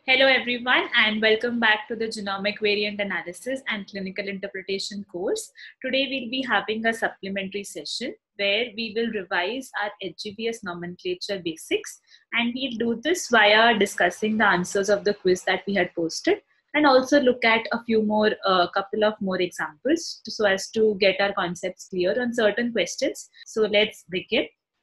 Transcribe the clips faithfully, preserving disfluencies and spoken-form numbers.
Hello everyone and welcome back to the Genomic Variant Analysis and Clinical Interpretation course. Today we'll be having a supplementary session where we will revise our H G V S nomenclature basics, and we'll do this via discussing the answers of the quiz that we had posted and also look at a few more, a uh, couple of more examples to, so as to get our concepts clear on certain questions. So let's begin.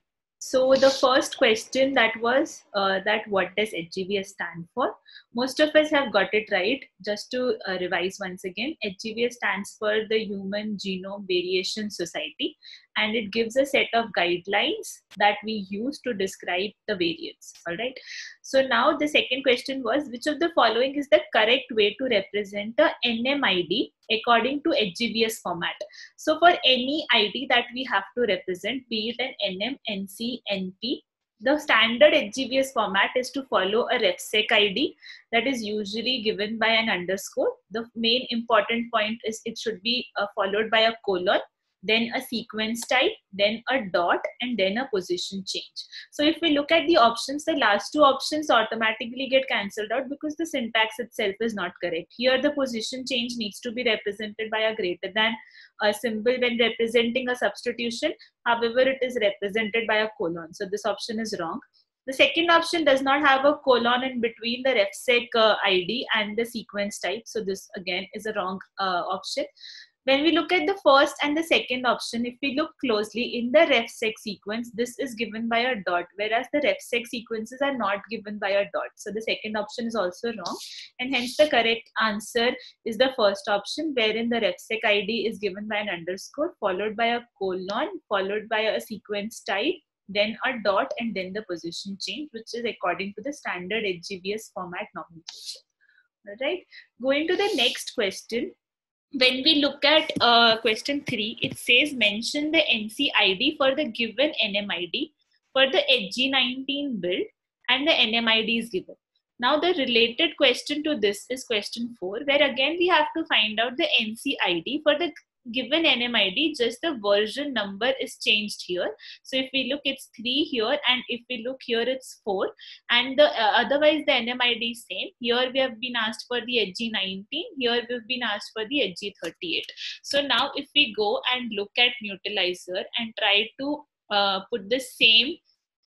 So the first question that was uh, that what does H G V S stand for? Most of us have got it right. Just to uh, revise once again, H G V S stands for the Human Genome Variation Society, and it gives a set of guidelines that we use to describe the variants. All right. So now the second question was, which of the following is the correct way to represent the N M I D according to H G V S format? So for any I D that we have to represent, be it an N M, N C, N P, the standard H G V S format is to follow a RefSeq I D that is usually given by an underscore. The main important point is it should be uh, followed by a colon, then a sequence type, then a dot, and then a position change. So if we look at the options, the last two options automatically get cancelled out because the syntax itself is not correct. Here the position change needs to be represented by a greater than a symbol when representing a substitution. However, it is represented by a colon. So this option is wrong. The second option does not have a colon in between the RefSeq uh, I D and the sequence type. So this again is a wrong uh, option. When we look at the first and the second option, if we look closely in the RefSeq sequence, this is given by a dot, whereas the RefSeq sequences are not given by a dot. So the second option is also wrong, and hence the correct answer is the first option, wherein the RefSeq I D is given by an underscore, followed by a colon, followed by a sequence type, then a dot, and then the position change, which is according to the standard H G V S format nomenclature. All right, going to the next question. When we look at uh, question three, it says mention the N C I D for the given N M I D for the H G nineteen build, and the N M I D is given. Now the related question to this is question four, where again we have to find out the N C I D for the given N M I D, just the version number is changed here. So if we look, it's three here, and if we look here, it's four, and the uh, otherwise the N M I D is same. Here we have been asked for the H G nineteen, here we've been asked for the H G thirty-eight. So now if we go and look at Mutilizer and try to uh, put the same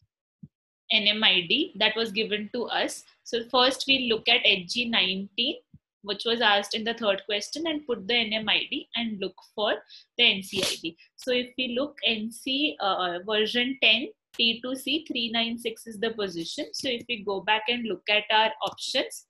N M I D that was given to us. So first we look at H G nineteen, which was asked in the third question, and put the N M I D and look for the N C I D. So if we look N C uh, version ten, T two C three nine six is the position. So if we go back and look at our options,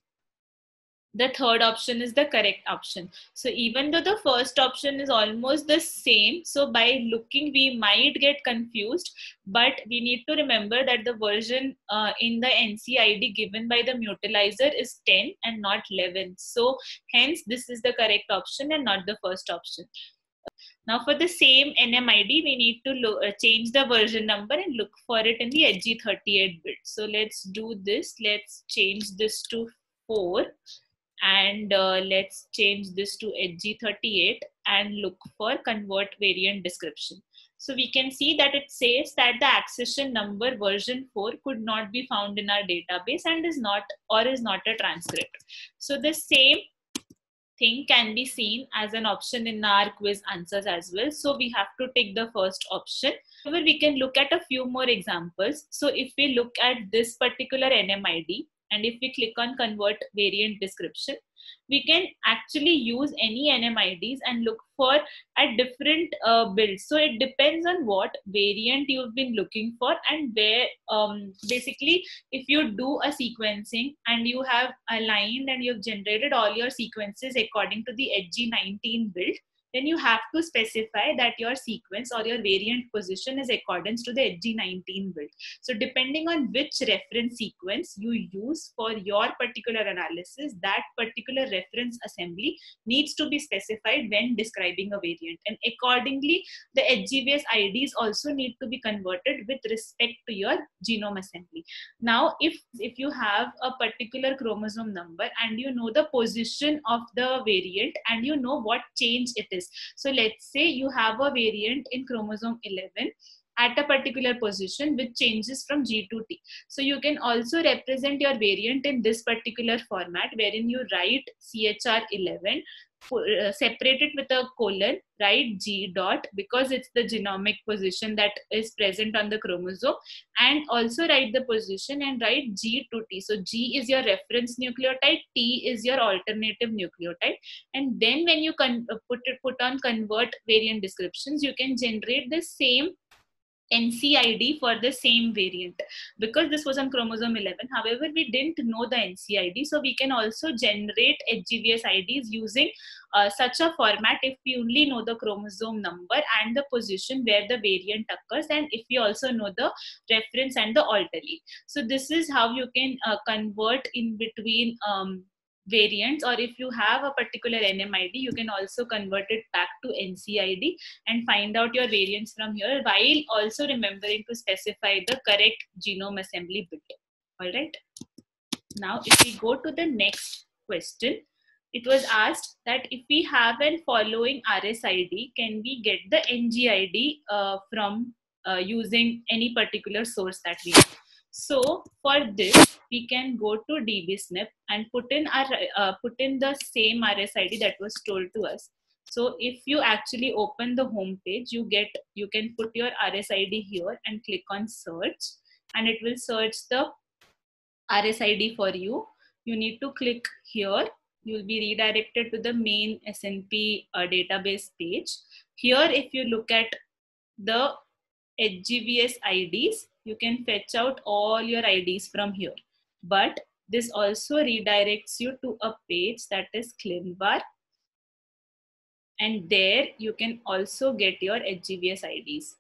the third option is the correct option. So even though the first option is almost the same, so by looking we might get confused, but we need to remember that the version uh, in the N C I D given by the Mutilizer is ten and not eleven. So hence this is the correct option and not the first option. Now for the same N M I D, we need to look, uh, change the version number and look for it in the H G thirty-eight bit. So let's do this. Let's change this to four. And uh, let's change this to H G thirty-eight and look for convert variant description. So we can see that it says that the accession number version four could not be found in our database and is not or is not a transcript. So the same thing can be seen as an option in our quiz answers as well. So we have to take the first option. However, we can look at a few more examples. So if we look at this particular N M I D, and if we click on convert variant description, we can actually use any N M I Ds and look for a different uh, builds. So it depends on what variant you've been looking for, and where um, basically if you do a sequencing and you have aligned and you've generated all your sequences according to the H G nineteen build, then you have to specify that your sequence or your variant position is accordance to the H G nineteen build. So depending on which reference sequence you use for your particular analysis, that particular reference assembly needs to be specified when describing a variant. And accordingly, the H G V S I Ds also need to be converted with respect to your genome assembly. Now, if, if you have a particular chromosome number and you know the position of the variant and you know what change it is. So let's say you have a variant in chromosome eleven at a particular position which changes from G to T. So you can also represent your variant in this particular format, wherein you write C H R eleven, uh, separate it with a colon, write G dot, because it's the genomic position that is present on the chromosome, and also write the position and write G to T. So G is your reference nucleotide, T is your alternative nucleotide, and then when you con put it put on convert variant descriptions, you can generate the same N C I D for the same variant, because this was on chromosome eleven. However, we didn't know the N C I D, so we can also generate H G V S I Ds using uh, such a format if we only know the chromosome number and the position where the variant occurs, and if we also know the reference and the allele. So this is how you can uh, convert in between um, variants, or if you have a particular N M I D, you can also convert it back to N C I D and find out your variants from here, while also remembering to specify the correct genome assembly bit. All right. Now, if we go to the next question, it was asked that if we have an following R S I D, can we get the N G I D uh, from uh, using any particular source that we have? So for this, we can go to D B S N P and put in our uh, put in the same R S I D that was told to us. So if you actually open the home page, you get you can put your R S I D here and click on search, and it will search the R S I D for you. You need to click here. You'll be redirected to the main S N P uh, database page. Here, if you look at the H G V S I Ds, you can fetch out all your I Ds from here. But this also redirects you to a page that is ClinVar, and there you can also get your H G V S I Ds.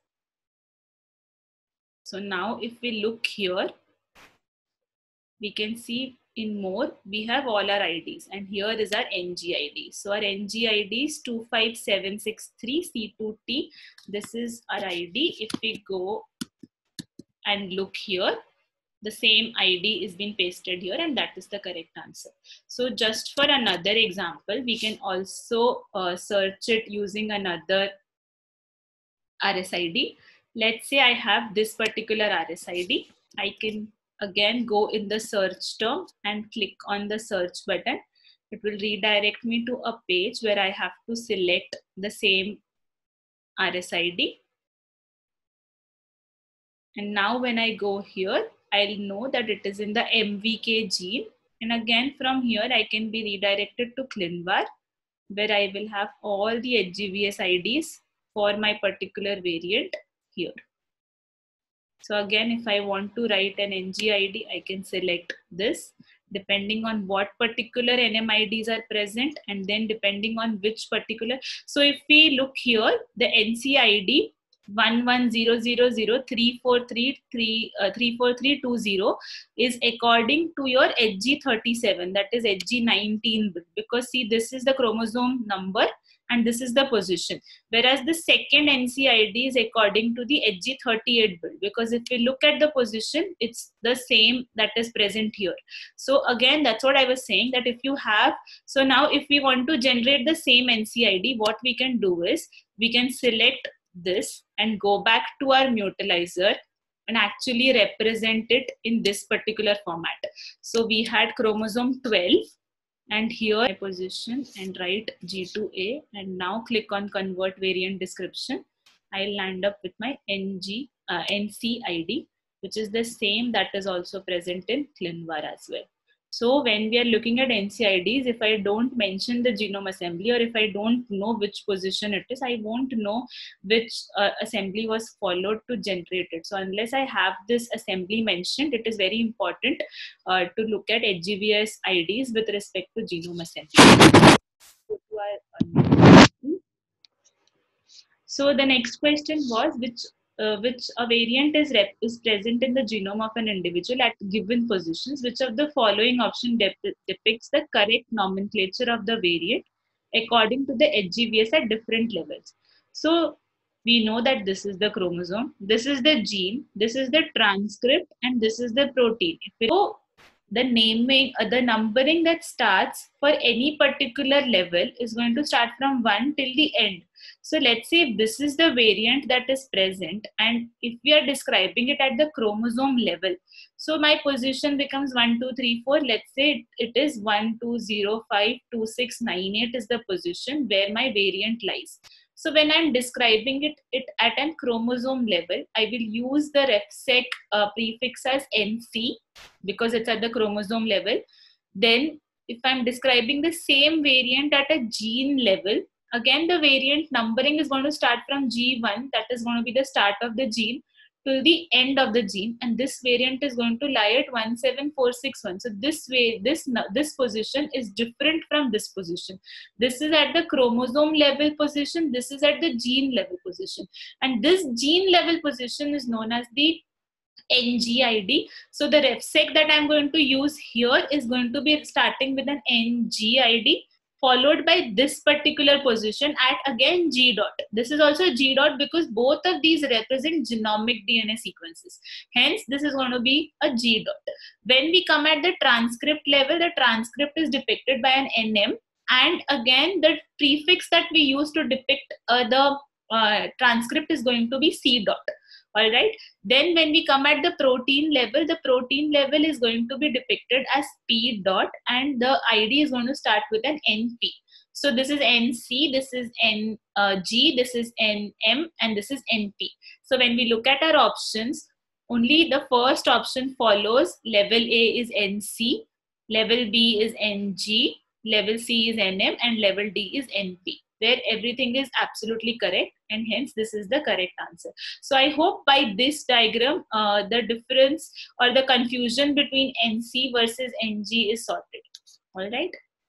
So now if we look here, we can see in more, we have all our I Ds, and here is our N G I D. So our N G I D is two five seven six three C two T. This is our I D. If we go and look here, the same I D is being pasted here, and that is the correct answer. So just for another example, we can also uh, search it using another R S I D. Let's say I have this particular R S I D. I can again go in the search term and click on the search button. It will redirect me to a page where I have to select the same R S I D. And now when I go here, I'll know that it is in the M V K gene. And again, from here, I can be redirected to ClinVar, where I will have all the H G V S I Ds for my particular variant here. So again, if I want to write an N G I D, I can select this depending on what particular N M I Ds are present, and then depending on which particular. So if we look here, the N C I D one one zero zero zero three four three three three four three two zero is according to your H G thirty-seven, that is H G nineteen, because see, this is the chromosome number and this is the position, whereas the second N C I D is according to the H G thirty-eight build, because if we look at the position, it's the same that is present here. So again, that's what I was saying, that if you have, so now if we want to generate the same N C I D, what we can do is we can select this and go back to our mutilizer and actually represent it in this particular format. So we had chromosome twelve, and here I position and write G two A, and now click on convert variant description. I'll land up with my N G, uh, N C I D, which is the same that is also present in ClinVar as well. So when we are looking at N C I Ds, if I don't mention the genome assembly, or if I don't know which position it is, I won't know which uh, assembly was followed to generate it. So unless I have this assembly mentioned, it is very important uh, to look at H G V S I Ds with respect to genome assembly. So the next question was, which uh, which a variant is rep is present in the genome of an individual at given positions. Which of the following option dep depicts the correct nomenclature of the variant according to the H G V S at different levels? So we know that this is the chromosome, this is the gene, this is the transcript, and this is the protein. If we go the naming, uh, the numbering that starts for any particular level is going to start from one till the end. So let's say if this is the variant that is present, and if we are describing it at the chromosome level, so my position becomes one, two, three, four. Let's say it is one, two, zero, five, two, six, nine, eight is the position where my variant lies. So when I'm describing it, it at a chromosome level, I will use the refsec uh, prefix as N C because it's at the chromosome level. Then if I'm describing the same variant at a gene level, again the variant numbering is going to start from G one, that is going to be the start of the gene, till the end of the gene, and this variant is going to lie at one seven four six one. So this way, this this position is different from this position. This is at the chromosome level position, this is at the gene level position, and this gene level position is known as the N G I D. So the refsec that I'm going to use here is going to be starting with an N G I D, followed by this particular position at again G dot. This is also G dot because both of these represent genomic D N A sequences. Hence, this is going to be a G dot. When we come at the transcript level, the transcript is depicted by an N M. And again, the prefix that we use to depict uh, the uh, transcript is going to be C dot. All right. Then when we come at the protein level, the protein level is going to be depicted as P dot, and the I D is going to start with an N P. So this is N C, this is N G, this is N M, and this is N P. So when we look at our options, only the first option follows. Level A is N C, level B is N G, level C is N M, and level D is N P, where everything is absolutely correct, and hence this is the correct answer. So I hope by this diagram, uh, the difference or the confusion between N C versus N G is sorted. All right.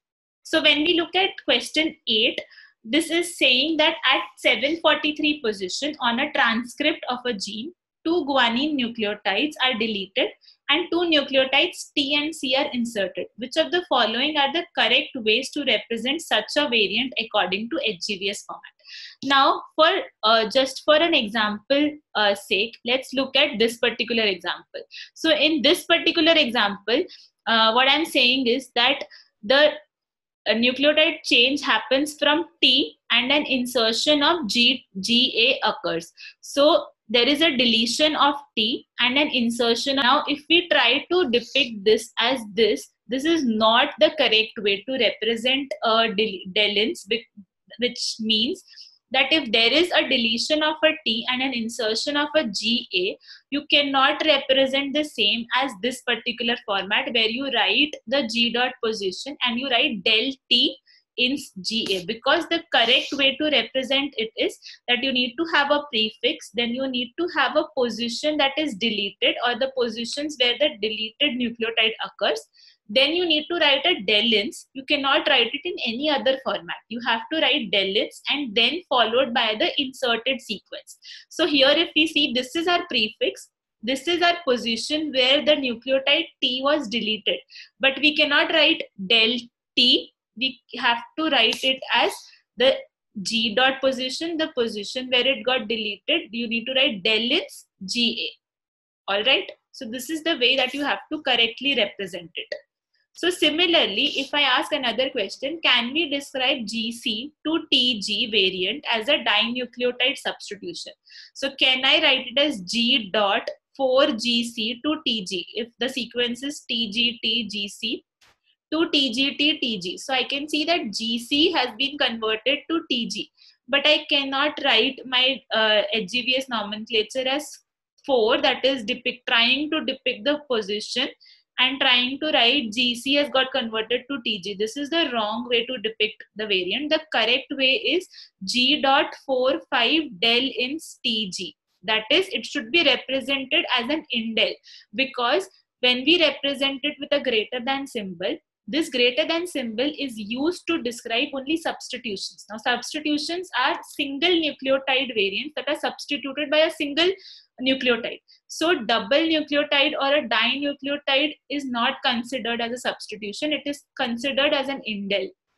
So when we look at question eight, this is saying that at seven forty-three position on a transcript of a gene, two guanine nucleotides are deleted and two nucleotides T and C are inserted. Which of the following are the correct ways to represent such a variant according to H G V S format? Now, for uh, just for an example uh, sake, let's look at this particular example. So in this particular example, uh, what I'm saying is that the a nucleotide change happens from T and an insertion of G, GA occurs. So there is a deletion of T and an insertion. Now, if we try to depict this as this, this is not the correct way to represent a del delins, which means that if there is a deletion of a T and an insertion of a G A, you cannot represent the same as this particular format where you write the G dot position and you write del T in G A, because the correct way to represent it is that you need to have a prefix, then you need to have a position that is deleted or the positions where the deleted nucleotide occurs. Then you need to write a delins. You cannot write it in any other format. You have to write delins and then followed by the inserted sequence. So here if we see, this is our prefix. This is our position where the nucleotide T was deleted. But we cannot write del T. We have to write it as the G dot position, the position where it got deleted. You need to write delins G A. All right. So this is the way that you have to correctly represent it. So similarly, if I ask another question, can we describe G C to T G variant as a dinucleotide substitution? So can I write it as G dot four G C to T G if the sequence is T G T G C to T G T T G? So I can see that G C has been converted to T G, but I cannot write my uh, H G V S nomenclature as four, that is depict trying to depict the position and trying to write G C has got converted to T G. This is the wrong way to depict the variant. The correct way is G dot four five del ins T G. That is, it should be represented as an indel, because when we represent it with a greater than symbol, this greater than symbol is used to describe only substitutions. Now, substitutions are single nucleotide variants that are substituted by a single nucleotide. So double nucleotide or a dinucleotide is not considered as a substitution. It is considered as an indel.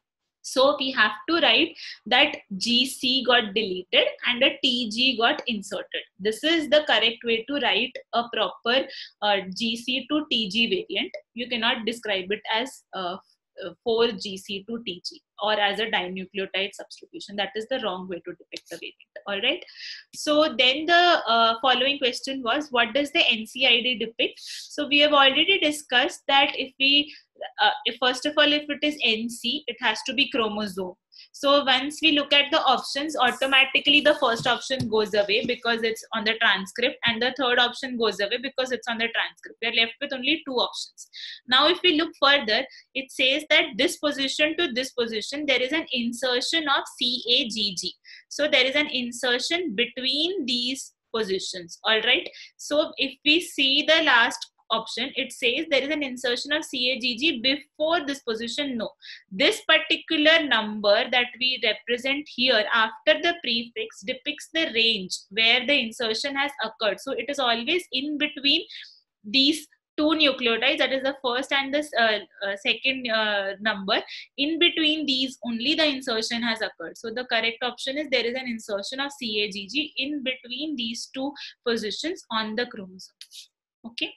So we have to write that G C got deleted and a T G got inserted. This is the correct way to write a proper uh, G C to T G variant. You cannot describe it as uh, four G C to T G or as a dinucleotide substitution. That is the wrong way to depict the variant. All right. So then the uh, following question was, what does the N C I D depict? So we have already discussed that if we Uh, if first of all, if it is N C, it has to be chromosome. So once we look at the options, automatically the first option goes away because it's on the transcript, and the third option goes away because it's on the transcript. We're left with only two options. Now, if we look further, it says that this position to this position, there is an insertion of C A G G. So there is an insertion between these positions. All right. So if we see the last option, it says there is an insertion of C A G G before this position. No, this particular number that we represent here after the prefix depicts the range where the insertion has occurred. So it is always in between these two nucleotides, that is the first and the uh, uh, second uh, number. In between these only the insertion has occurred. So the correct option is there is an insertion of C A G G in between these two positions on the chromosome. Okay.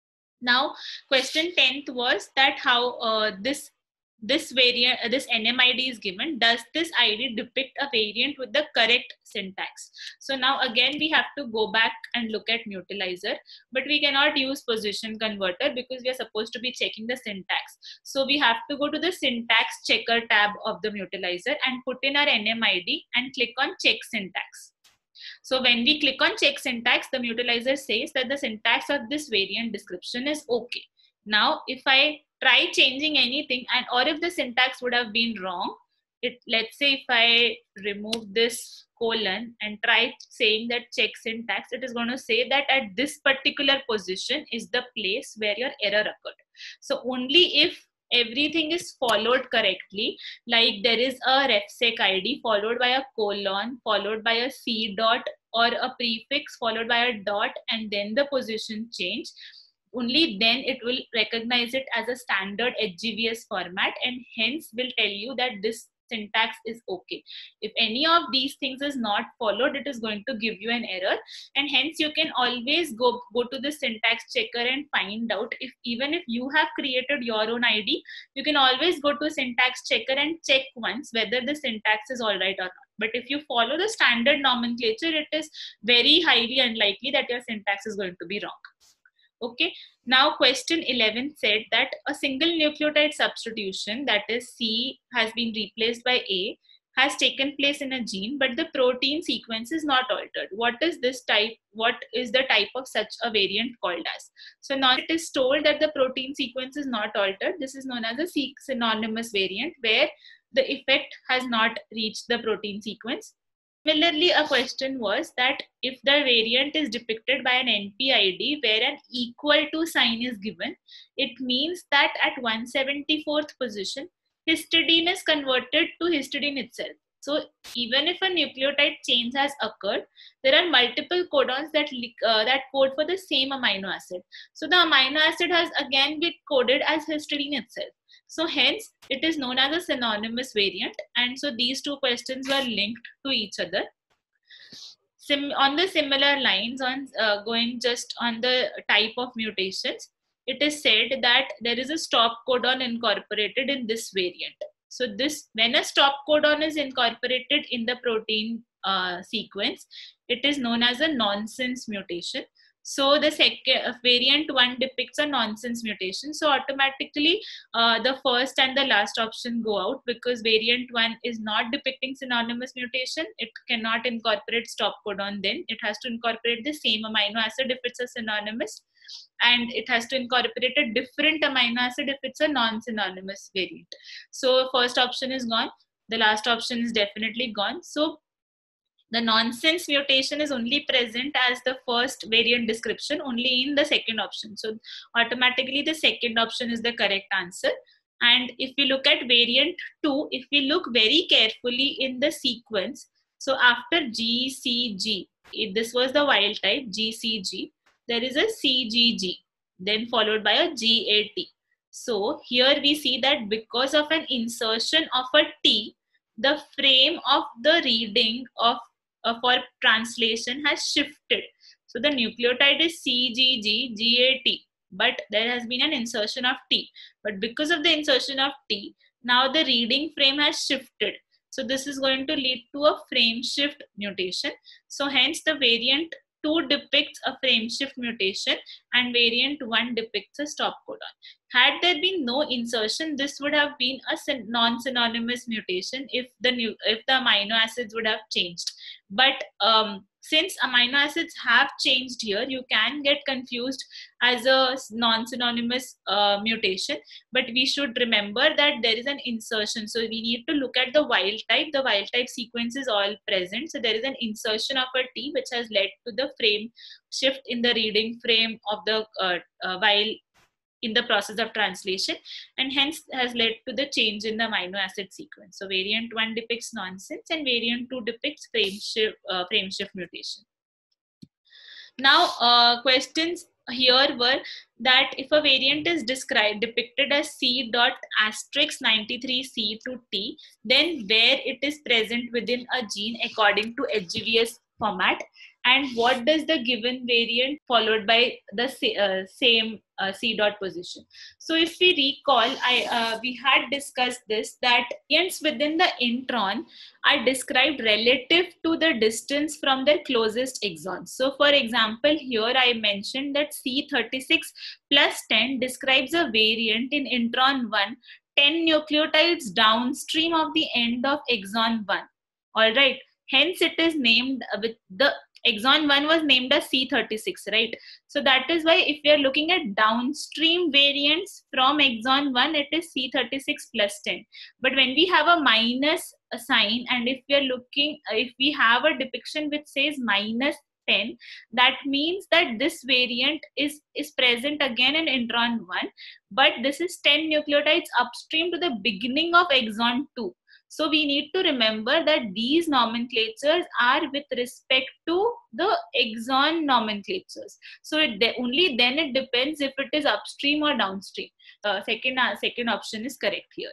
Now, question tenth was that how uh, this this variant, uh, this N M I D is given. Does this I D depict a variant with the correct syntax? So now again we have to go back and look at Mutilizer, but we cannot use position converter because we are supposed to be checking the syntax. So we have to go to the syntax checker tab of the Mutilizer and put in our N M I D and click on check syntax. So when we click on check syntax, the Mutilizer says that the syntax of this variant description is okay. Now, if I try changing anything, and or if the syntax would have been wrong, it, let's say if I remove this colon and try saying that check syntax, it is going to say that at this particular position is the place where your error occurred. So only if everything is followed correctly, like there is a refsec I D followed by a colon, followed by a C dot or a prefix followed by a dot and then the position change, only then it will recognize it as a standard H G V S format and hence will tell you that this syntax is okay. If any of these things is not followed, it is going to give you an error, and hence you can always go go to the syntax checker and find out if even if you have created your own I D, you can always go to syntax checker and check once whether the syntax is all right or not. But if you follow the standard nomenclature, it is very highly unlikely that your syntax is going to be wrong. Okay, now question eleven said that a single nucleotide substitution, that is C has been replaced by A, has taken place in a gene, but the protein sequence is not altered. What is this type? What is the type of such a variant called as? So now it is told that the protein sequence is not altered. This is known as a synonymous variant where the effect has not reached the protein sequence. Similarly, a question was that if the variant is depicted by an N P I D where an equal to sign is given, it means that at one hundred seventy-fourth position, histidine is converted to histidine itself. So even if a nucleotide change has occurred, there are multiple codons that, uh, that code for the same amino acid. So the amino acid has again been coded as histidine itself. So hence it is known as a synonymous variant, and so these two questions were linked to each other. Sim on the similar lines, on uh, going just on the type of mutations, it is said that there is a stop codon incorporated in this variant. So this, when a stop codon is incorporated in the protein uh, sequence, it is known as a nonsense mutation. So the second variant one depicts a nonsense mutation. So automatically uh, the first and the last option go out because variant one is not depicting synonymous mutation. It cannot incorporate stop codon then. It has to incorporate the same amino acid if it's a synonymous, and it has to incorporate a different amino acid if it's a non-synonymous variant. So first option is gone. The last option is definitely gone. So the nonsense mutation is only present as the first variant description, only in the second option. So automatically the second option is the correct answer. And if we look at variant two, if we look very carefully in the sequence, so after G C G, if this was the wild type G C G, there is a C G G, then followed by a G A T. So here we see that because of an insertion of a T, the frame of the reading of uh, for translation has shifted. So the nucleotide is C G G G A T, but there has been an insertion of T. But because of the insertion of T, now the reading frame has shifted. So this is going to lead to a frame shift mutation. So hence the variant two depicts a frame shift mutation and variant one depicts a stop codon. Had there been no insertion, this would have been a non-synonymous mutation if the new if the amino acids would have changed. But um, since amino acids have changed here, you can get confused as a non-synonymous uh, mutation. But we should remember that there is an insertion. So we need to look at the wild type. The wild type sequence is all present. So there is an insertion of a T which has led to the frame shift in the reading frame of the uh, uh, while in the process of translation, and hence has led to the change in the amino acid sequence. So variant one depicts nonsense and variant two depicts frame shift, uh, frame shift mutation. Now uh, questions here were that if a variant is described depicted as C dot asterisk ninety-three C to T, then where it is present within a gene according to H G V S format, and what does the given variant followed by the uh, same uh, C dot position. So if we recall, I uh, we had discussed this, that variants within the intron are described relative to the distance from their closest exons. So for example, here I mentioned that C thirty-six plus ten describes a variant in intron one, ten nucleotides downstream of the end of exon one. All right. Hence, it is named with the exon one was named as C thirty-six, right? So that is why if we are looking at downstream variants from exon one, it is C thirty-six plus ten. But when we have a minus sign, and if we are looking, if we have a depiction which says minus ten, that means that this variant is, is present again in intron one, but this is ten nucleotides upstream to the beginning of exon two. So we need to remember that these nomenclatures are with respect to the exon nomenclatures. So it de- only then it depends if it is upstream or downstream. Uh, second, uh, second option is correct here.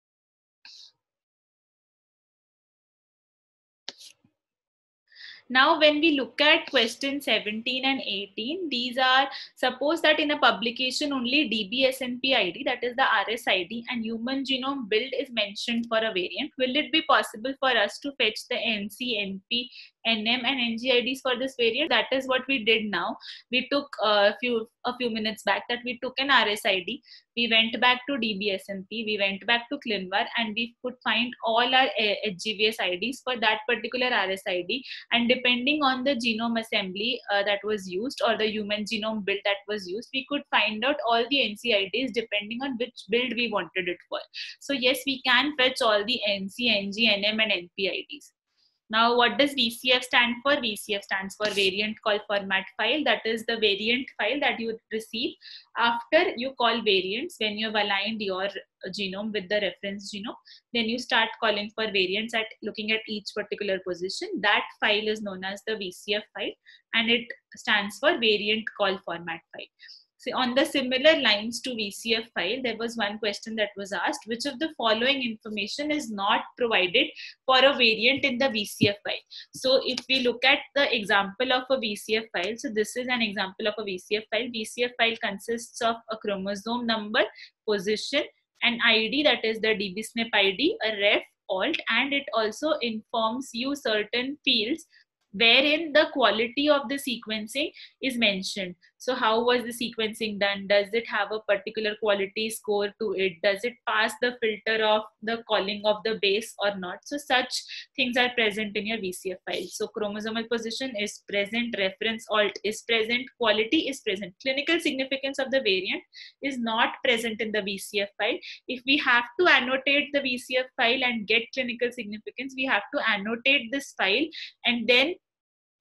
Now, when we look at question seventeen and eighteen, these are, suppose that in a publication only D B S N P I D, that is the R S I D, and human genome build is mentioned for a variant. Will it be possible for us to fetch the N C, N P, N M and N G I Ds for this variant? That is what we did now. We took a few, a few minutes back that we took an R S I D. We went back to D B S N P, we went back to ClinVar, and we could find all our H G V S I Ds for that particular R S I D. And depending on the genome assembly uh, that was used, or the human genome build that was used, we could find out all the N C I Ds depending on which build we wanted it for. So yes, we can fetch all the N C, N G, N M and N P I Ds. Now, what does V C F stand for? V C F stands for variant call format file. That is the variant file that you receive after you call variants. When you've aligned your genome with the reference genome, then you start calling for variants at looking at each particular position. That file is known as the V C F file, and it stands for variant call format file. So on the similar lines to V C F file, there was one question that was asked: which of the following information is not provided for a variant in the V C F file? So if we look at the example of a V C F file, so this is an example of a V C F file. V C F file consists of a chromosome number, position, an I D, that is the D B S N P I D, a ref, alt, and it also informs you certain fields wherein the quality of the sequencing is mentioned. So how was the sequencing done? Does it have a particular quality score to it? Does it pass the filter of the calling of the base or not? So such things are present in your V C F file. So chromosomal position is present, reference alt is present, quality is present. Clinical significance of the variant is not present in the V C F file. If we have to annotate the V C F file and get clinical significance, we have to annotate this file and then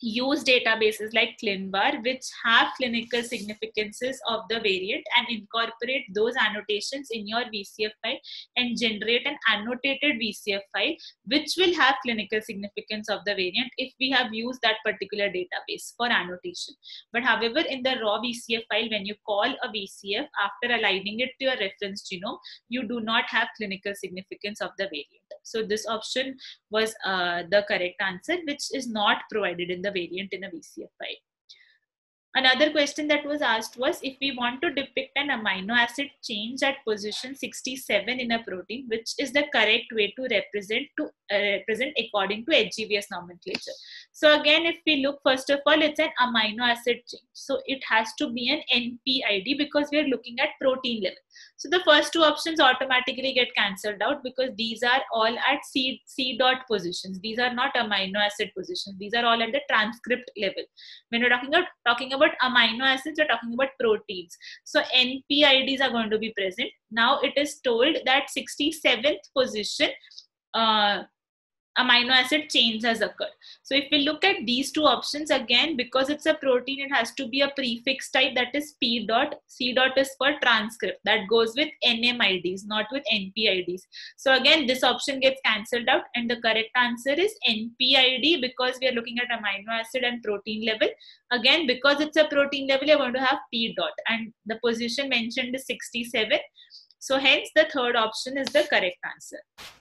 use databases like ClinVar, which have clinical significances of the variant, and incorporate those annotations in your V C F file and generate an annotated V C F file, which will have clinical significance of the variant if we have used that particular database for annotation. But however, in the raw V C F file, when you call a V C F after aligning it to your reference genome, you do not have clinical significance of the variant. So this option was uh, the correct answer, which is not provided in the variant in a V C F file. Another question that was asked was, if we want to depict an amino acid change at position sixty-seven in a protein, which is the correct way to represent to uh, represent according to H G V S nomenclature. So again, if we look, first of all, it's an amino acid change. So it has to be an N P I D because we are looking at protein level. So the first two options automatically get cancelled out because these are all at C, C dot positions. These are not amino acid positions. These are all at the transcript level. When we're talking about, talking about amino acids, we're talking about proteins. So N P I Ds are going to be present. Now it is told that sixty-seventh position, uh, amino acid change has occurred. So if we look at these two options, again, because it's a protein, it has to be a prefix type, that is P dot. C dot is for transcript, that goes with N M I Ds, not with N P I Ds. So again, this option gets cancelled out, and the correct answer is N P I D because we are looking at amino acid and protein level. Again, because it's a protein level, you're going to have P dot, and the position mentioned is sixty-seven. So hence the third option is the correct answer.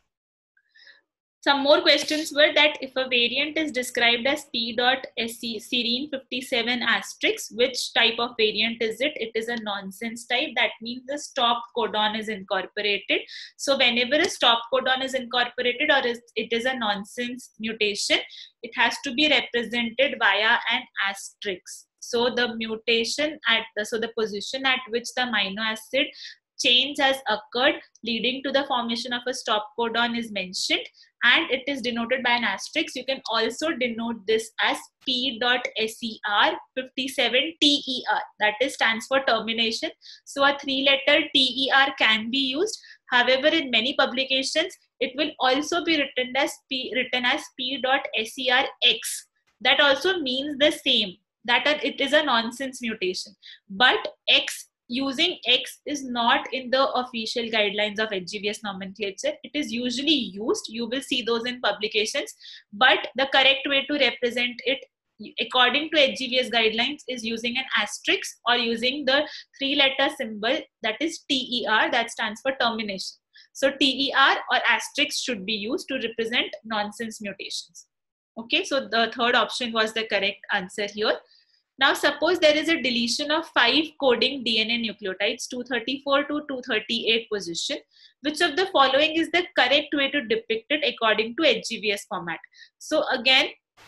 Some more questions were that if a variant is described as P dot serine fifty-seven asterisk, which type of variant is it? It is a nonsense type. That means the stop codon is incorporated. So whenever a stop codon is incorporated or it is a nonsense mutation, it has to be represented via an asterisk. So the mutation at the, so the position at which the amino acid change has occurred leading to the formation of a stop codon is mentioned, and it is denoted by an asterisk. You can also denote this as P dot ser fifty-seven T E R, that is stands for termination. So a three letter T E R can be used. However, in many publications, it will also be written as P, written as P dot ser X. That also means the same, that it is a nonsense mutation. But X, using X is not in the official guidelines of H G V S nomenclature. It is usually used. You will see those in publications. But the correct way to represent it according to H G V S guidelines is using an asterisk or using the three letter symbol, that is T E R, that stands for termination. So T E R or asterisk should be used to represent nonsense mutations. Okay, so the third option was the correct answer here. Now suppose there is a deletion of five coding D N A nucleotides, two thirty-four to two thirty-eight position. Which of the following is the correct way to depict it according to H G V S format? So again,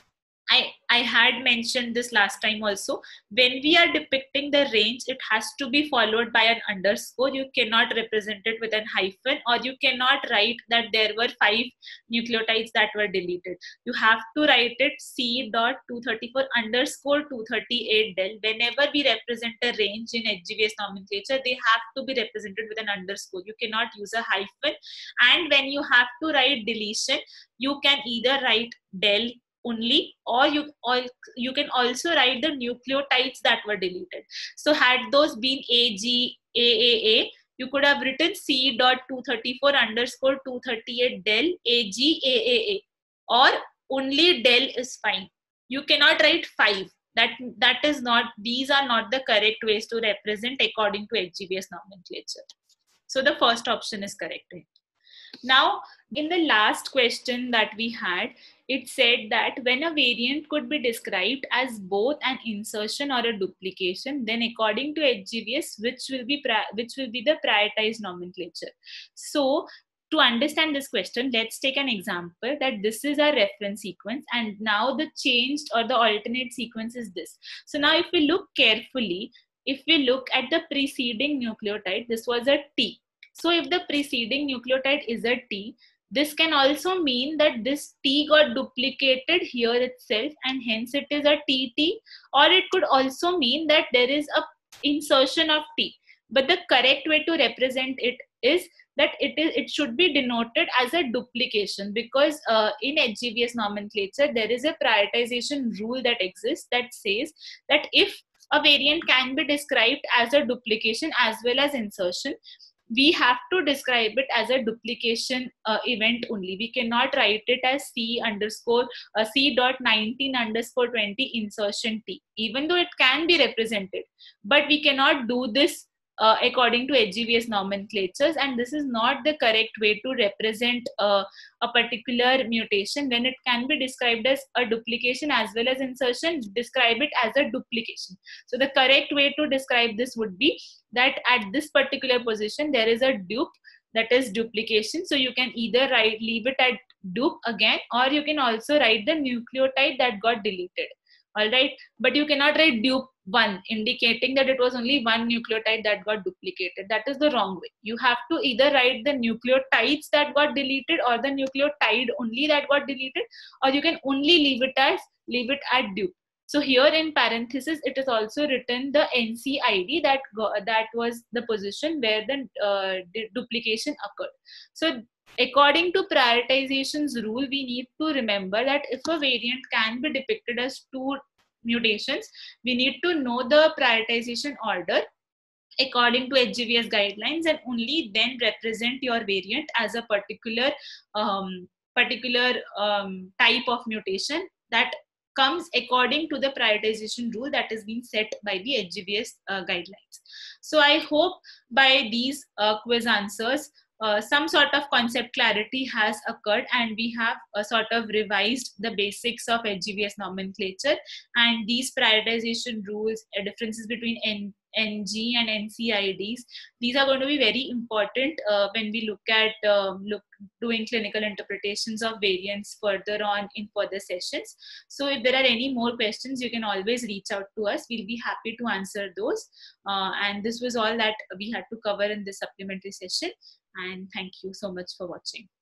I, I had mentioned this last time also. When we are depicting the range, it has to be followed by an underscore. You cannot represent it with an hyphen, or you cannot write that there were five nucleotides that were deleted. You have to write it C dot two thirty-four underscore two thirty-eight del. Whenever we represent a range in H G V S nomenclature, they have to be represented with an underscore. You cannot use a hyphen. And when you have to write deletion, you can either write del only, or you or you can also write the nucleotides that were deleted. So had those been A G A A A, you could have written C dot two thirty-four underscore two thirty-eight del A G A A A, or only del is fine. You cannot write five. That that is not, these are not the correct ways to represent according to H G V S nomenclature. So the first option is correct. Now, in the last question that we had, it said that when a variant could be described as both an insertion or a duplication, then according to H G V S, which will be which will be the prioritized nomenclature. So to understand this question, let's take an example that this is a reference sequence, and now the changed or the alternate sequence is this. So now if we look carefully, if we look at the preceding nucleotide, this was a T. So if the preceding nucleotide is a T, this can also mean that this T got duplicated here itself, and hence it is a T T, or it could also mean that there is a insertion of T. But the correct way to represent it is that it is it should be denoted as a duplication, because uh, in H G V S nomenclature there is a prioritization rule that exists that says that if a variant can be described as a duplication as well as insertion, we have to describe it as a duplication uh, event only. We cannot write it as C underscore uh, C dot nineteen underscore twenty insertion T, even though it can be represented, but we cannot do this uh, according to H G V S nomenclatures, and this is not the correct way to represent uh, a particular mutation. When it can be described as a duplication as well as insertion, describe it as a duplication. So the correct way to describe this would be that at this particular position there is a dupe, that is duplication. So you can either write leave it at dupe again, or you can also write the nucleotide that got deleted. All right, but you cannot write dupe one, indicating that it was only one nucleotide that got duplicated. That is the wrong way. You have to either write the nucleotides that got deleted or the nucleotide only that got deleted, or you can only leave it as leave it at dupe. So here in parenthesis, it is also written the N C I D that go, that was the position where the uh, duplication occurred. So according to prioritization's rule, we need to remember that if a variant can be depicted as two mutations, we need to know the prioritization order according to H G V S guidelines, and only then represent your variant as a particular um, particular um, type of mutation that comes according to the prioritization rule that is being set by the H G V S uh, guidelines. So I hope by these uh, quiz answers, uh, some sort of concept clarity has occurred, and we have uh, sort of revised the basics of H G V S nomenclature and these prioritization rules, uh, differences between N N G and N C I Ds. These are going to be very important uh, when we look at um, look doing clinical interpretations of variants further on in further sessions. So if there are any more questions, you can always reach out to us. We'll be happy to answer those. Uh, and this was all that we had to cover in this supplementary session. And thank you so much for watching.